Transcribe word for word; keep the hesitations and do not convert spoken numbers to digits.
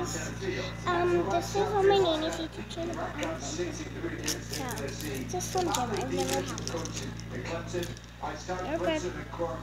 guys, um, this is on my nanny's YouTube channel, but I so, it's a Slim Jim, I've never had one. They're good.